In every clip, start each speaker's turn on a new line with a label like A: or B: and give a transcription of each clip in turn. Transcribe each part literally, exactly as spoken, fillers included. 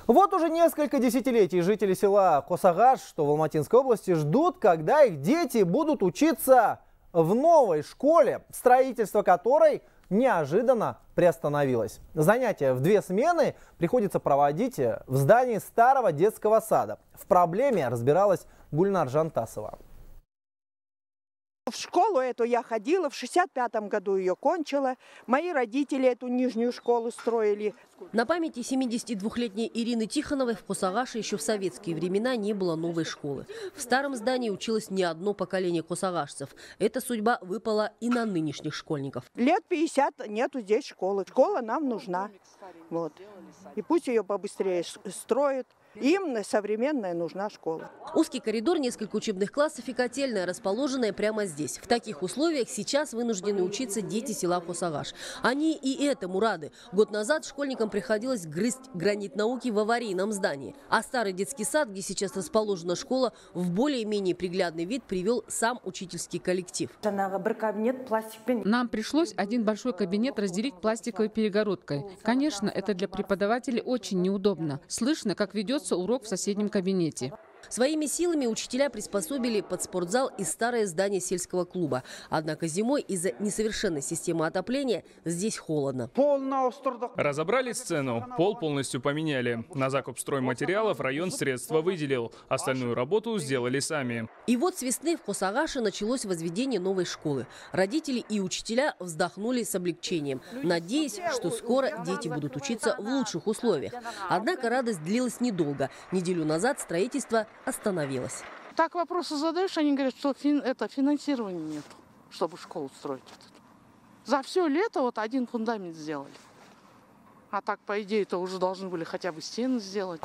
A: Вот уже несколько десятилетий жители села Косагаш, что в Алматинской области, ждут, когда их дети будут учиться в новой школе, строительство которой неожиданно приостановилось. Занятия в две смены приходится проводить в здании старого детского сада. В проблеме разбиралась Гульнар Жантасова.
B: В школу эту я ходила, в шестьдесят пятом году ее кончила. Мои родители эту нижнюю школу строили.
C: На памяти семидесятидвухлетней Ирины Тихоновой в Косагаше еще в советские времена не было новой школы. В старом здании училось не одно поколение косагашцев. Эта судьба выпала и на нынешних школьников.
B: Лет пятьдесят нету здесь школы. Школа нам нужна. Вот. И пусть ее побыстрее строят. Им современная нужна школа.
C: Узкий коридор, несколько учебных классов и котельная, расположенная прямо здесь. В таких условиях сейчас вынуждены учиться дети села Косагаш. Они и этому рады. Год назад школьникам приходилось грызть гранит науки в аварийном здании. А старый детский сад, где сейчас расположена школа, в более-менее приглядный вид привел сам учительский коллектив.
D: Нам пришлось один большой кабинет разделить пластиковой перегородкой. Конечно, это для преподавателей очень неудобно. Слышно, как ведется урок в соседнем кабинете.
C: Своими силами учителя приспособили под спортзал и старое здание сельского клуба. Однако зимой из-за несовершенной системы отопления здесь холодно.
E: Разобрали сцену, пол полностью поменяли. На закуп стройматериалов район средства выделил. Остальную работу сделали сами.
C: И вот с весны в Косагаше началось возведение новой школы. Родители и учителя вздохнули с облегчением, надеясь, что скоро дети будут учиться в лучших условиях. Однако радость длилась недолго. Неделю назад строительство остановилась.
F: Так вопросы задаешь, они говорят, что фин, это финансирования нет, чтобы школу строить. За все лето вот один фундамент сделали. А так, по идее-то, уже должны были хотя бы стены сделать.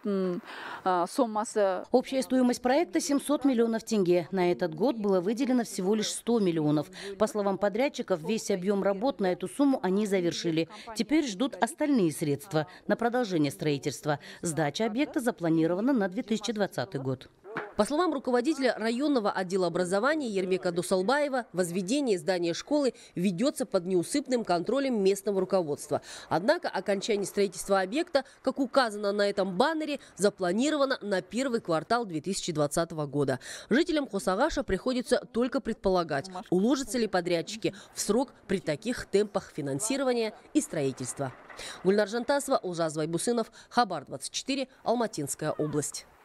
G: Общая стоимость проекта семьсот миллионов тенге. На этот год было выделено всего лишь сто миллионов. По словам подрядчиков, весь объем работ на эту сумму они завершили. Теперь ждут остальные средства на продолжение строительства. Сдача объекта запланирована на две тысячи двадцатый год.
C: По словам руководителя районного отдела образования Ермека Дусалбаева, возведение здания школы ведется под неусыпным контролем местного руководства. Однако окончание строительства объекта, как указано на этом баннере, запланировано на первый квартал две тысячи двадцатого года. Жителям Косагаша приходится только предполагать, уложатся ли подрядчики в срок при таких темпах финансирования и строительства. Гульнар Жантасова, Ужаз Вайбусынов, Хабар двадцать четыре, Алматинская область.